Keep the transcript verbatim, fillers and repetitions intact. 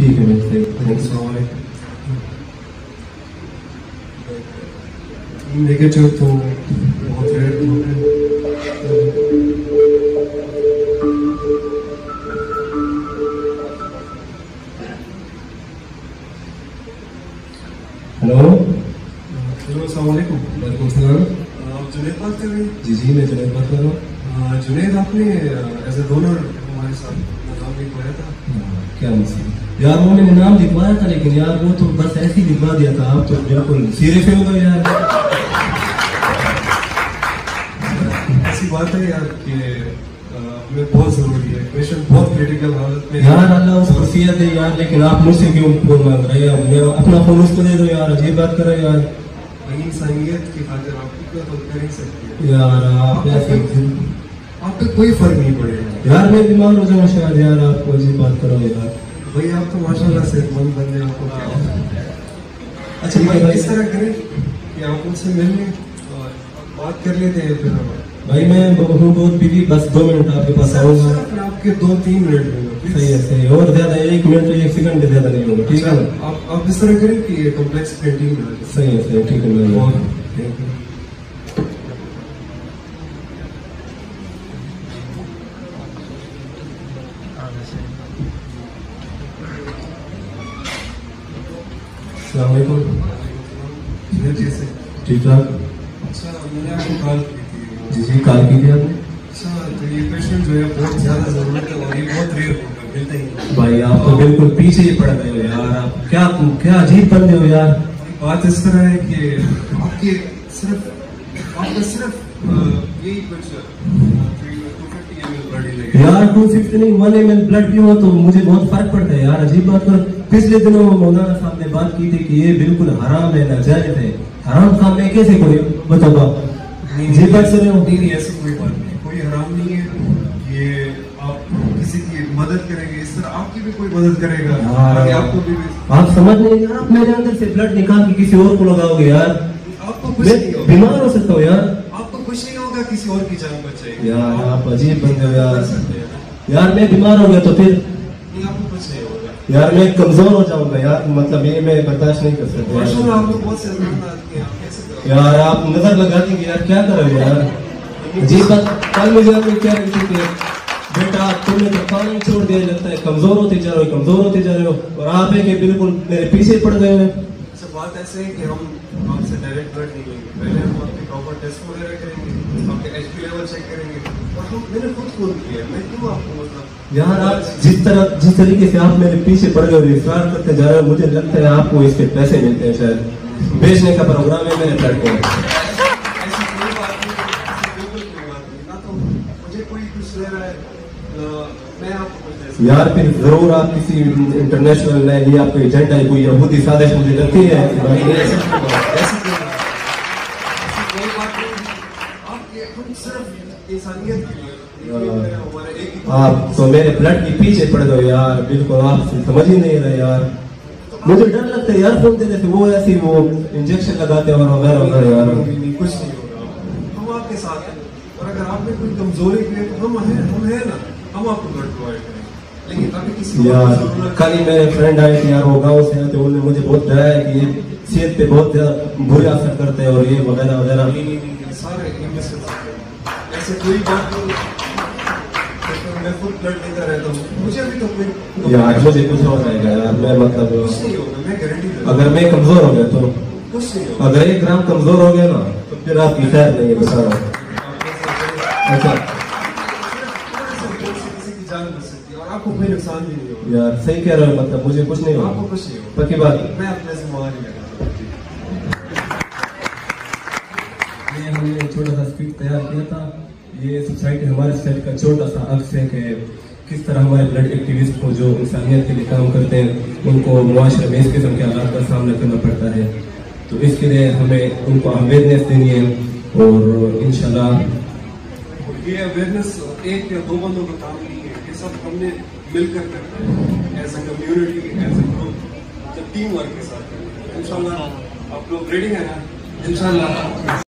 ठीक है भाई, थैंक्स। नेगेटिव तो बहुत रेयर होते हैं। हेलो हेलो, अस्सलाम वालेकुम। वालेकुम सलाम। आप जुनैद बात कर रहे हैं? जी जी, मैं जुनैद बात कर रहा हूँ। जुनैद, आपने एज ए डोनर हमारे साथ नाम लिखवाया था। क्या मसला यार, वो मैंने नाम लिखवाया था, लेकिन यार वो तो बस ऐसे ही लिखवा दिया था। आप तो बिल्कुल सीरियस हो गए यार। ऐसी बात है यार कि हमें बहुत जरूरी है, पेशेंट बहुत क्रिटिकल हालत में यार अल्लाह उसको सेहत दे यार, लेकिन आप मुझसे क्यों फोन मांग रहे हैं? मैं अपना फोन उसको दे दो यार, अजीब बात कर रहे हैं यार। इंसानियत की खातिर आप इतना तो कर ही सकते हैं यार। आप ऐसे आप पे कोई फर्क नहीं पड़ेगा यार, मैं बीमार हो जाऊँ शायद यार, आपको अजीब बात करो यार। भाई आप तो माशाल्लाह सेहतमंद बन जाए, आपको क्या। अच्छा ठीक है भाई, भाई। इस तरह करें कि आप उनसे मिल लें और बात कर लेते हैं फिर हम। भाई मैं हूँ बहुत बिजी, बस दो मिनट आपके पास आऊंगा। सिर्फ आपके दो तीन मिनट में। सही है सही है, और ज्यादा एक मिनट एक सेकंड से ज्यादा नहीं होगा, ठीक है ना? आप आप इस तरह करें कि कॉम्प्लेक्स पेंटिंग में आ जाए। सही है सही है, ठीक है मैं और थैंक यू। अस्सलाम वालेकुम। जी से ठीक ठाक। अच्छा, मैंने आपको कॉल की थी। जी जी, कॉल की थी आपने? अच्छा, तो ये पेशेंट जो है बहुत ज्यादा जरूरत है और ये बहुत रेयर होगा, मिलता ही नहीं। भाई आप तो बिल्कुल पीछे ही पड़ गए हो यार। आप क्या क्या अजीब बंदे हो यार। बात इस तरह है कि आपके सिर्फ आपका सिर्फ अ, यही कुछ two fifty M L blood ही लगेगा। यार टू फिफ्टी नहीं, वन एम एल ब्लड भी हो तो मुझे बहुत फर्क पड़ता है यार। अजीब बात कर। पिछले दिनों मौलाना साहब ने बात की थी कि ये बिल्कुल हराम है, नाजायज है। हराम काम में कैसे कोई बताओ आप? जी बात सुन रहे हो? नहीं नहीं, ऐसी कोई बात नहीं, कोई हराम नहीं है। ये आप किसी की मदद करेंगे, इस तरह आपकी भी कोई मदद करेगा, आगे आपको भी। आप समझ नहीं यार, आप मेरे अंदर से ब्लड निकाल के किसी और को लगाओगे यार। आपको कुछ मैं नहीं होगा, बीमार हो सकता हूँ यार। आपको कुछ नहीं होगा, किसी और की जान बचाएगी। यार आप अजीब बंदे हो यार। कर सकते हैं। यार मैं बीमार हो गया तो फिर नहीं, आपको कुछ नहीं होगा। यार मैं कमजोर हो जाऊंगा यार, मतलब ये मैं बर्दाश्त नहीं कर सकता माशाल्लाह, यार। आप तो बहुत सेहतमंद आदमी हैं, आप कैसे करोगे? यार आप नजर लगा देंगे यार, क्या करोगे यार? जी बात कल मुझे आपने क्या रही थी कि बेटा तुमने तो पानी छोड़ दिया, लगता है कमजोर होते जा रहे हो, कमजोर होते जा रहे हो, और आप है कि बिल्कुल मेरे पीछे पड़ गए हो। अच्छा, बात ऐसे है कि हम आपसे डायरेक्ट ब्लड नहीं लेंगे, पहले हम आपके प्रॉपर टेस्ट वगैरह करेंगे, आपके एच पी लेवल चेक करेंगे। और हम मैंने खुद फोन किया, मैं क्यों आपको मतलब यार आप जिस तरह जिस तरीके से आप मेरे पीछे पड़ गए हो, इफरार करते जा रहे हो, मुझे लगता है आपको इसके पैसे मिलते हैं, शायद बेचने का प्रोग्राम है मेरे ब्लड को। ऐसी कोई बात नहीं, ऐसी बिल्कुल कोई बात नहीं ना। तो मुझे कोई कुछ ले रहा है, अ, मैं आपको कुछ दे सकता यार फिर जरूर आप किसी इंटरनेशनल ने ये आपको एजेंडा है, कोई यहूदी साजिश मुझे लगती है। हूं। ऐसी कोई बात नहीं, ऐसी कोई बात नहीं, ऐसी कोई बात नहीं। आप ये हम सिर्फ इंसानियत के लिए हमारे एक ही आप तो मेरे ब्लड के पीछे पड़ गए यार, बिल्कुल आप समझ ही नहीं रहे यार। मुझे डर लगता है यार फोन देने से, वो ऐसी वो इंजेक्शन लगाते हैं और वगैरह वगैरह यार। नहीं, कुछ नहीं होगा, हम आपके साथ हैं। और अगर आप में कोई कमजोरी है तो हम हैं, हम हैं ना, हम आपको ब्लड प्रोवाइड करेंगे। लेकिन अभी किसी यार कल ही मेरे फ्रेंड आए थे यार, वो गाँव से आए थे, उन्होंने मुझे बहुत डराया कि ये सेहत पे बहुत ज्यादा बुरे असर करते हैं और ये वगैरह वगैरह। नहीं नहीं नहीं, सारे इंग्लिश से बात करें। ऐसे कोई बात नहीं, मैं खुद ब्लड लेकर रहता हूँ, मुझे अभी तो कोई यार मुझे कुछ हो जाएगा यार, मैं मतलब कुछ नहीं होगा, मैं गारंटी देता हूँ। अगर मैं कमजोर हो गया तो कुछ नहीं होगा। अगर एक ग्राम कमजोर हो गया ना तो फिर आपकी खैर नहीं है, बता रहा हूँ। अच्छा किसी की जान बच सकती है और आपको कोई नुकसान भी नहीं होगा। यार सही कह रहे हो, मतलब मुझे कुछ नहीं आपको होगा, कुछ नहीं होगा, पक्की बात। मैं अपने जिम्मेवारी लेगा। ये हमने छोटा सा स्क्रिप्ट तैयार किया था। ये सोसाइटी हमारे सोसाइटी का छोटा सा अक्स है कि किस तरह हमारे ब्लड एक्टिविस्ट को जो इंसानियत के लिए काम करते हैं उनको मुआशरे में इस किस्म के हालात का सामना करना पड़ता है। तो इसके लिए हमें उनको अवेयरनेस देनी है और इंशाल्लाह ये अवेयरनेस एक या दो बंदों का काम नहीं है, ये सब हमने मिलकर करना है, as a community, as a group, जब टीम वर्क के साथ करना है। इंशाल्लाह आप लोग रेडी है ना? इंशाल्लाह।